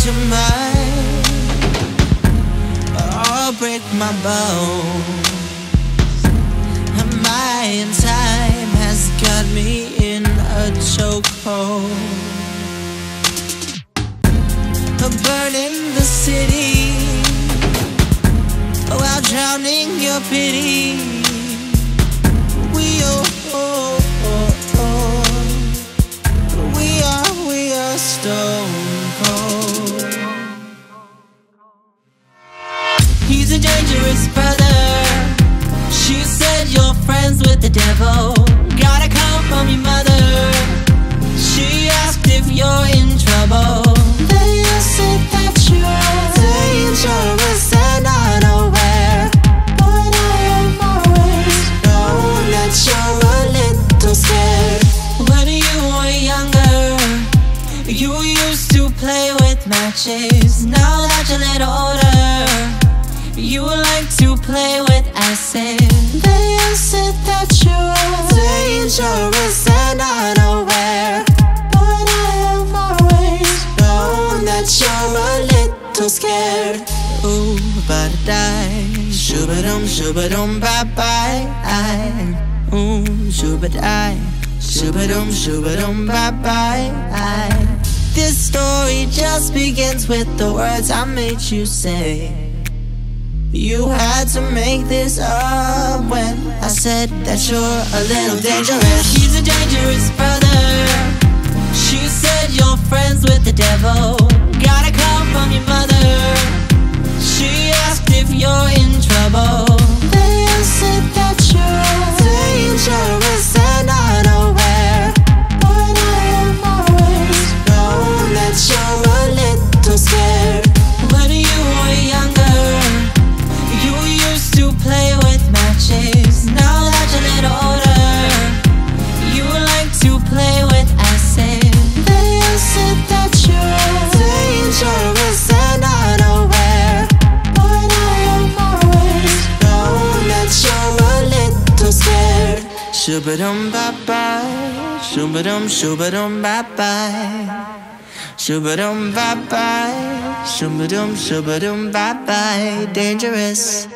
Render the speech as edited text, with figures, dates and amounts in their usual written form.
your mind or break my bones. My time has got me in a chokehold. Burning the city while drowning your pity. We are stone cold. He's a dangerous brother. She said you're friends with the devil. Gotta come from your mother. She asked if you're in trouble. Then you said that you're dangerous and unaware. But I am always known that you're a little scared. When you were younger, you used to play with matches. Now that you're a little older, you like to play with acid. They said that you were dangerous and unaware. But I have always known that you're a little scared. Ooh, but I shoo-ba-dum, shoo-ba-dum, bye-bye. Ooh, shoo-ba-die, shoo-ba-dum, shoo-ba-dum, bye-bye. This story just begins with the words I made you say. You had to make this up when I said that you're a little dangerous. He's a dangerous brother. She said you're friends with the devil. Gotta come from your mother. She asked if you're in trouble. They said that you're dangerous and unaware. But I have always known that you're a little scared. When you were younger, you used to play with matches. Now that you're a little older, you like to play with acid. They said that you're dangerous and unaware. But I have always known that you're a little scared. Shoo-ba-dum, bye-bye. Shoo-ba-dum, shoo-ba-dum, bye-bye. Shoo-ba-dum, bye-bye. Shoo-ba-dum, shoo-ba-dum, bye-bye. Dangerous.